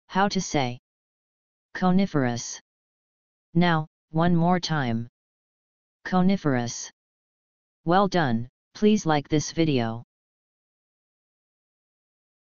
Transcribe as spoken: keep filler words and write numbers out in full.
How to say coniferous. Now, one more time. Coniferous. Well done, please like this video.